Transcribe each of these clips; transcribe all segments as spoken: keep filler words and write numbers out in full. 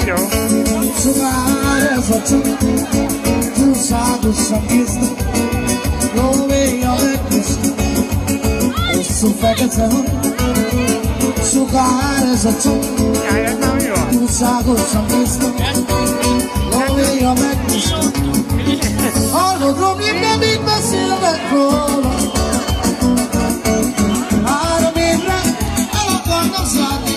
Yo. Sugar is a tune, two sides some wisdom. Go away on the Krishna. It's so faggot. Sugar is a tune, two sides some wisdom. Go away on the Krishna. All the drum in the beat, the silver gold. I don't mean that, I don't want to say.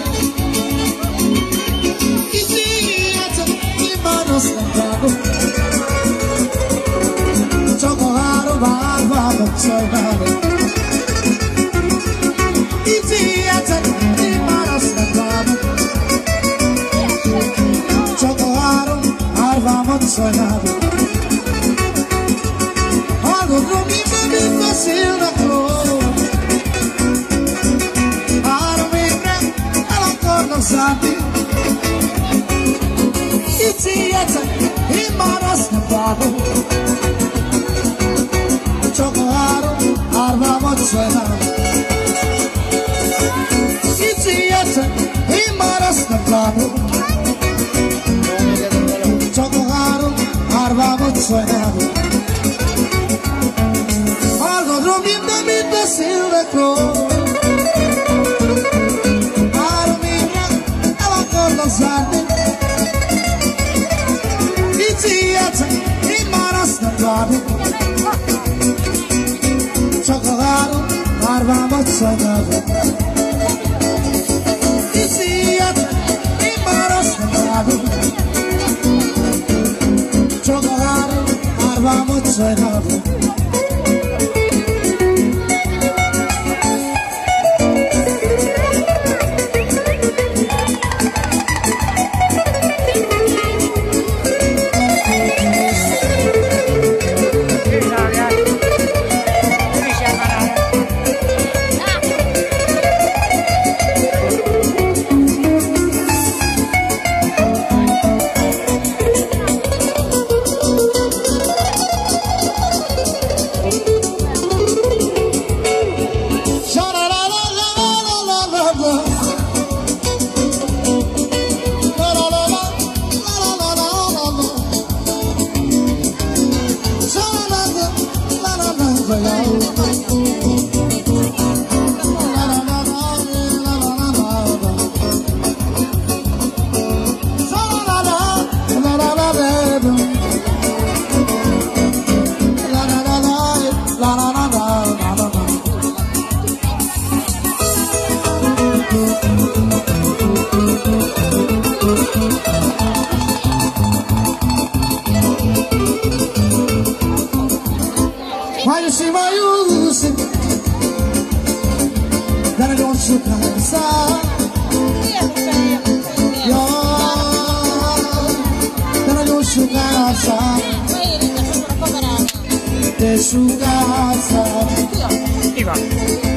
Chocolate barba chocolate Idiota di marasnagano Chocolate barba chocolate Algo domingo mi facil da cor Armina alla corda santi Idiota di marasnagano Chocolate barba chocolate Idiota di marasnagano Chocolate barba chocolate Algo domingo mi facil da cor Armina alla corda santi Idiota di marasnagano Chocolate barba chocolate Idiota di marasnagano Chocolate barba chocolate Why you see my use that I don't shoot inside? Yeah, that I don't shoot outside. They shoot outside.